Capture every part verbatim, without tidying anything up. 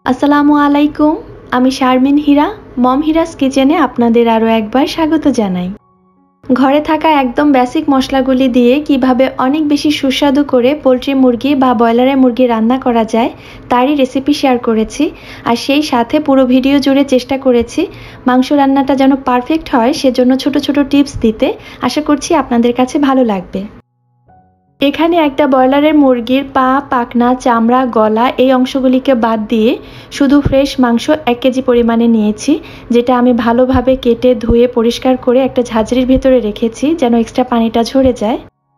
আসসালামু আলাইকুম। আমি শারমিন হীরা, মম হিরাস কিচেনে আপনাদের আরও একবার স্বাগত জানাই। ঘরে থাকা একদম বেসিক মশলাগুলি দিয়ে কিভাবে অনেক বেশি সুস্বাদু করে পোলট্রি মুরগি বা ব্রয়লারের মুরগি রান্না করা যায় তারই রেসিপি শেয়ার করেছি। আর সেই সাথে পুরো ভিডিও জুড়ে চেষ্টা করেছি মাংস রান্নাটা যেন পারফেক্ট হয়, সেজন্য ছোট ছোট টিপস দিতে। আশা করছি আপনাদের কাছে ভালো লাগবে। এখানে একটা ব্রয়লারের মুরগির পা, পাখনা, চামড়া, গলা এই অংশগুলিকে বাদ দিয়ে শুধু ফ্রেশ মাংস এক কেজি পরিমাণে নিয়েছি, যেটা আমি ভালোভাবে কেটে ধুয়ে পরিষ্কার করে একটা ঝাঁঝরির ভেতরে রেখেছি যেন এক্সট্রা পানিটা ঝরে যায়।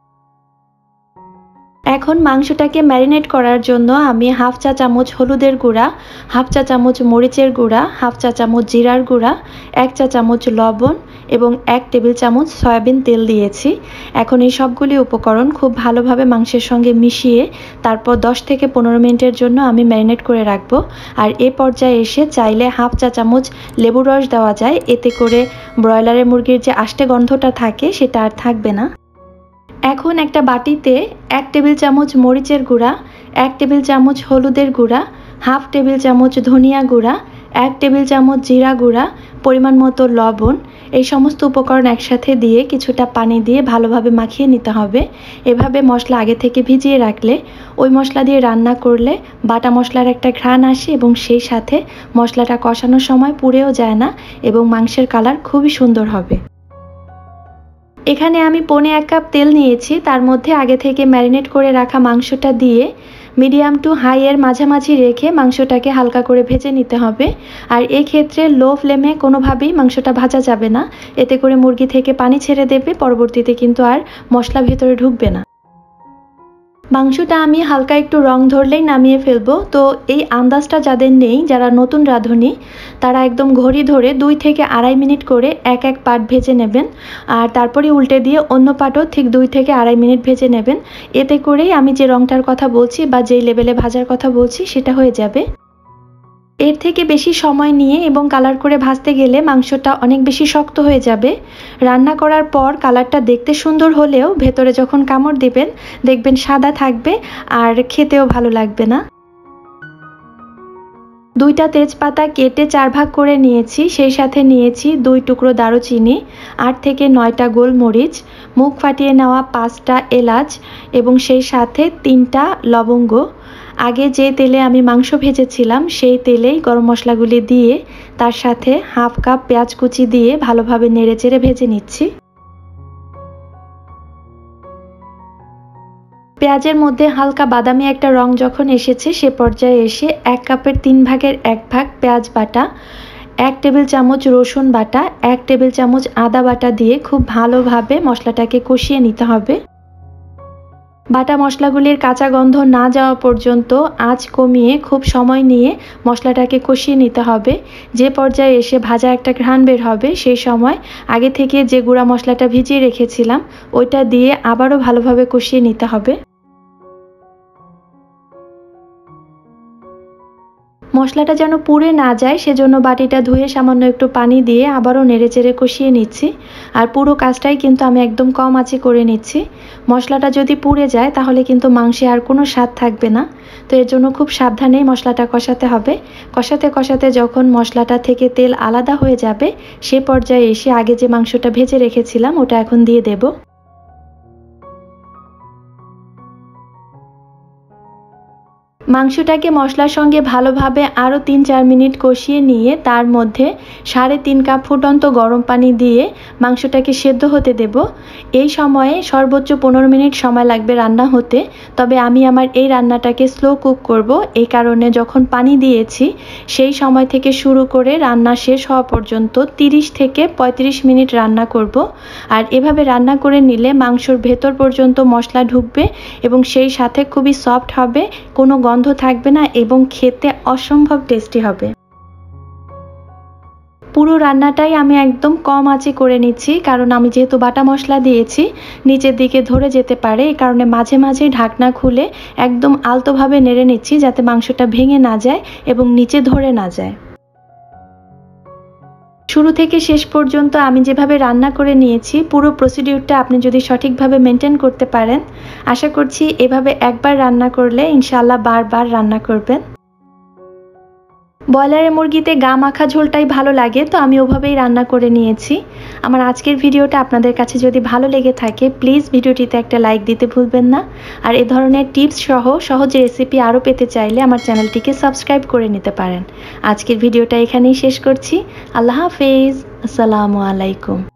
এখন মাংসটাকে ম্যারিনেট করার জন্য আমি হাফ চা চামচ হলুদের গুঁড়া, হাফ চা চামচ মরিচের গুঁড়া, হাফ চা চামচ জিরার গুঁড়া, এক চা চামচ লবণ এবং এক টেবিল চামচ সয়াবিন তেল দিয়েছি। এখন এই সবগুলি উপকরণ খুব ভালোভাবে মাংসের সঙ্গে মিশিয়ে তারপর দশ থেকে পনেরো মিনিটের জন্য আমি ম্যারিনেট করে রাখবো। আর এ পর্যায়ে এসে চাইলে হাফ চা চামচ লেবুর রস দেওয়া যায়, এতে করে ব্রয়লারের মুরগির যে আষ্টে গন্ধটা থাকে সেটা আর থাকবে না। এখন একটা বাটিতে এক টেবিল চামচ মরিচের গুঁড়া, এক টেবিল চামচ হলুদের গুঁড়া, হাফ টেবিল চামচ ধনিয়া গুঁড়া, এক টেবিল চামচ জিরা গুঁড়া, পরিমাণ মতো লবণ, এই সমস্ত উপকরণ একসাথে দিয়ে কিছুটা পানি দিয়ে ভালোভাবে মাখিয়ে নিতে হবে। এভাবে মশলা আগে থেকে ভিজিয়ে রাখলে ওই মশলা দিয়ে রান্না করলে বাটা মশলার একটা ঘ্রাণ আসে এবং সেই সাথে মশলাটা কষানোর সময় পুড়েও যায় না এবং মাংসের কালার খুবই সুন্দর হবে। এখানে আমি পৌনে এক কাপ তেল নিয়েছি, তার মধ্যে আগে থেকে ম্যারিনেট করে রাখা মাংসটা দিয়ে মিডিয়াম টু হাই এর মাঝামাঝি রেখে মাংসটাকে হালকা করে ভেজে নিতে হবে। আর এই ক্ষেত্রে লো ফ্লেমে কোনোভাবেই মাংসটা ভাজা যাবে না, এতে করে মুরগি থেকে পানি ছেড়ে দেবে, পরবর্তীতে কিন্তু আর মশলা ভেতরে ঢুকবে না। মাংসটা আমি হালকা একটু রং ধরলেই নামিয়ে ফেলবো। তো এই আন্দাজটা যাদের নেই, যারা নতুন রাঁধুনি, তারা একদম ঘড়ি ধরে দুই থেকে আড়াই মিনিট করে এক এক পার্ট ভেজে নেবেন আর তারপরে উল্টে দিয়ে অন্য পার্টও ঠিক দুই থেকে আড়াই মিনিট ভেজে নেবেন। এতে করেই আমি যে রংটার কথা বলছি বা যেই লেভেলে ভাজার কথা বলছি সেটা হয়ে যাবে। এর থেকে বেশি সময় নিয়ে এবং কালার করে ভাজতে গেলে মাংসটা অনেক বেশি শক্ত হয়ে যাবে। রান্না করার পর কালারটা দেখতে সুন্দর হলেও ভেতরে যখন কামড় দিবেন দেখবেন সাদা থাকবে আর খেতেও ভালো লাগবে না। দুইটা তেজপাতা কেটে চার ভাগ করে নিয়েছি, সেই সাথে নিয়েছি দুই টুকরো দারুচিনি, আট থেকে নয়টা গোলমরিচ, মুখ ফাটিয়ে নেওয়া পাঁচটা এলাচ এবং সেই সাথে তিনটা লবঙ্গ। আগে যে তেলে আমি মাংস ভেজেছিলাম সেই তেলেই গরম মশলাগুলি দিয়ে তার সাথে হাফ কাপ পেঁয়াজ কুচি দিয়ে ভালোভাবে নেড়েচেড়ে ভেজে নিচ্ছি। পেঁয়াজের মধ্যে হালকা বাদামি একটা রং যখন এসেছে সে পর্যায়ে এসে এক কাপের তিন ভাগের এক ভাগ পেঁয়াজ বাটা, এক টেবিল চামচ রসুন বাটা, এক টেবিল চামচ আদা বাটা দিয়ে খুব ভালোভাবে মশলাটাকে কষিয়ে নিতে হবে। বাটা মশলাগুলির কাঁচা গন্ধ না যাওয়া পর্যন্ত আঁচ কমিয়ে খুব সময় নিয়ে মশলাটাকে কষিয়ে নিতে হবে। যে পর্যায়ে এসে ভাজা একটা ঘ্রাণ বের হবে সেই সময় আগে থেকে যে গুঁড়া মশলাটা ভিজিয়ে রেখেছিলাম ওইটা দিয়ে আবারও ভালোভাবে কষিয়ে নিতে হবে। মশলাটা যেন পুড়ে না যায় সেজন্য বাটিটা ধুয়ে সামান্য একটু পানি দিয়ে আবারও নেড়েচেড়ে কষিয়ে নিচ্ছি। আর পুরো কাজটাই কিন্তু আমি একদম কম আঁচে করে নিচ্ছি। মশলাটা যদি পুড়ে যায় তাহলে কিন্তু মাংসে আর কোনো স্বাদ থাকবে না। তো এর জন্য খুব সাবধানেই মশলাটা কষাতে হবে। কষাতে কষাতে যখন মশলাটা থেকে তেল আলাদা হয়ে যাবে সে পর্যায়ে এসে আগে যে মাংসটা ভেজে রেখেছিলাম ওটা এখন দিয়ে দেব। মাংসটাকে মশলার সঙ্গে ভালোভাবে আরও তিন চার মিনিট কষিয়ে নিয়ে তার মধ্যে সাড়ে তিন কাপ ফুটন্ত গরম পানি দিয়ে মাংসটাকে সেদ্ধ হতে দেব। এই সময়ে সর্বোচ্চ পনেরো মিনিট সময় লাগবে রান্না হতে, তবে আমি আমার এই রান্নাটাকে স্লো কুক করব। এই কারণে যখন পানি দিয়েছি সেই সময় থেকে শুরু করে রান্না শেষ হওয়া পর্যন্ত তিরিশ থেকে পঁয়ত্রিশ মিনিট রান্না করব। আর এভাবে রান্না করে নিলে মাংসর ভেতর পর্যন্ত মশলা ঢুকবে এবং সেই সাথে খুবই সফট হবে, কোনো গন্ধ থাকবে না এবং খেতে অসম্ভব টেস্টি হবে। পুরো রান্নাটাই আমি একদম কম আঁচে করে নিচ্ছি, কারণ আমি যেহেতু বাটা মশলা দিয়েছি নিচের দিকে ধরে যেতে পারে। এই কারণে মাঝে মাঝে ঢাকনা খুলে একদম আলতোভাবে নেড়ে নিচ্ছি যাতে মাংসটা ভেঙে না যায় এবং নিচে ধরে না যায়। শুরু থেকে শেষ পর্যন্ত আমি যেভাবে রান্না করে নিয়েছি পুরো প্রসিডিউরটা আপনি যদি সঠিকভাবে মেনটেন করতে পারেন, আশা করছি এভাবে একবার রান্না করলে ইনশাআল্লাহ বারবার রান্না করবেন। ব্রয়লারের মুরগিতে গা মাখা ঝোলটাই ভালো লাগে, তো আমি ওভাবেই রান্না করে নিয়েছি। আমার আজকের ভিডিওটা আপনাদের কাছে যদি ভালো লেগে থাকে প্লিজ ভিডিওটিতে একটা লাইক দিতে ভুলবেন না। আর এই ধরনের টিপস সহ সহজ রেসিপি আরও পেতে চাইলে আমার চ্যানেলটিকে সাবস্ক্রাইব করে নিতে পারেন। আজকের ভিডিওটা এখানেই শেষ করছি। আল্লাহ হাফেজ, আসসালামু আলাইকুম।